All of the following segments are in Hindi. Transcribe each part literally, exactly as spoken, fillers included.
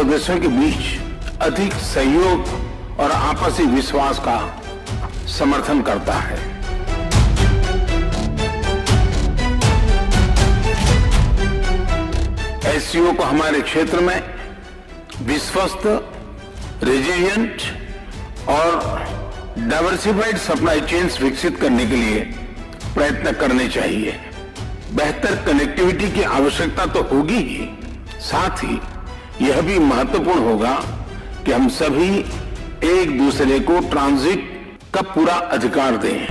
सदस्यों के बीच अधिक सहयोग और आपसी विश्वास का समर्थन करता है। एससीओ को हमारे क्षेत्र में विश्वस्त, रेजिलिएंट और डाइवर्सिफाइड सप्लाई चेन्स विकसित करने के लिए प्रयत्न करने चाहिए। बेहतर कनेक्टिविटी की आवश्यकता तो होगी ही, साथ ही यह भी महत्वपूर्ण होगा कि हम सभी एक दूसरे को ट्रांजिट का पूरा अधिकार दें।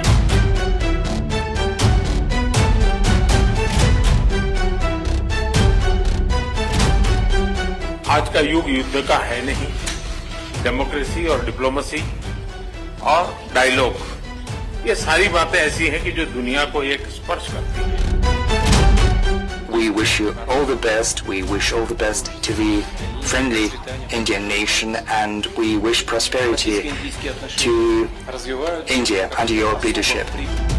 आज का युग युद्ध का है नहीं, डेमोक्रेसी और डिप्लोमेसी और डायलॉग, ये सारी बातें ऐसी हैं कि जो दुनिया को एक स्पर्श करती है। We wish you all the best. We wish all the best to the friendly Indian nation, and we wish prosperity to India under your leadership.